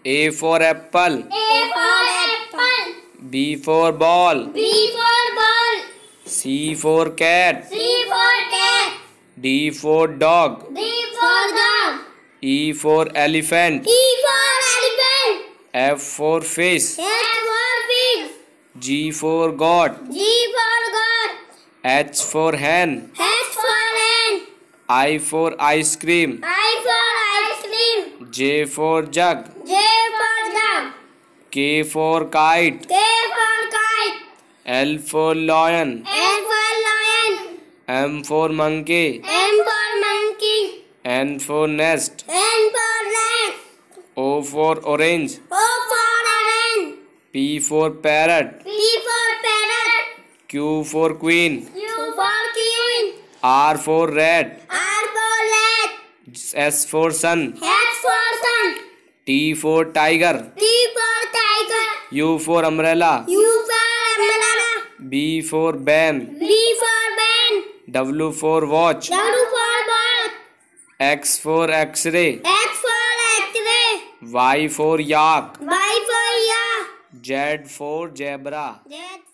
A for apple. A for apple. B for ball. B for ball. C for cat. C for cat. D for dog. D for dog. E for elephant. E for elephant. F for fish. H for fish. G for goat. G for goat. H for hen. H for hen. I for ice cream. I for ice cream. J for jug. J for jug. K for kite. K for kite. L for lion. L for lion. M for monkey. M for monkey. N for nest. N for nest. O for orange. O for orange. P for parrot. P for parrot. Q for queen. Q for queen. R for rat. R for rat. S for sun. S for sun. T for tiger. T for tiger. U for umbrella. U for umbrella. B for ban. B for ban. W for watch. W for ball. X for x-ray. X for X-ray. Y for yak. Y for yak. Z for zebra. Z